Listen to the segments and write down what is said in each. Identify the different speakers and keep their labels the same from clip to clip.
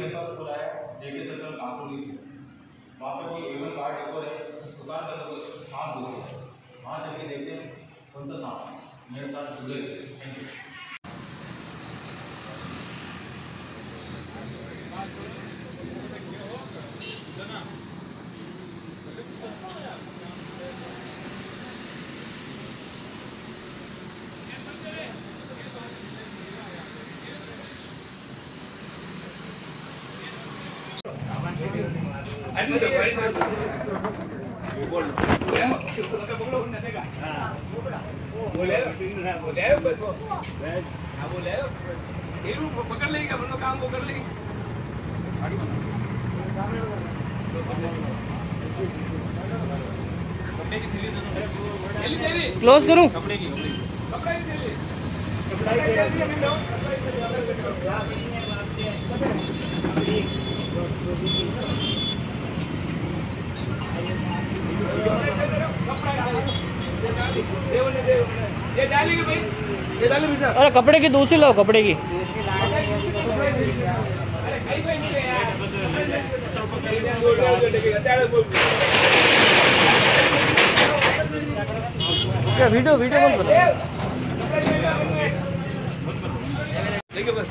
Speaker 1: मेरे पास बोला है जेके सर्कल कांकोली, वहाँ पे कोई एवन कार्ड एक और है, दुकान का तो सांप दूर है, वहाँ चल के देखते हैं कौन सा सांप मेरे साथ जुड़े। Thank you.
Speaker 2: पकड़ लेगी अपना काम वो कर लेगी।
Speaker 3: क्लोज करूं?
Speaker 2: कपड़े की ये डालेंगे भाई, ये डाले भैया।
Speaker 3: अरे कपड़े की दूसरी लो, कपड़े की। क्या वीडियो वीडियो कौन बता?
Speaker 2: देखिए बस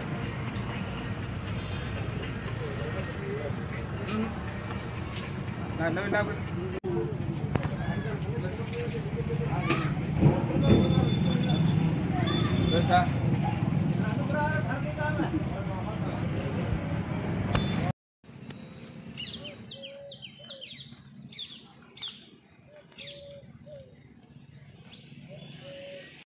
Speaker 2: ना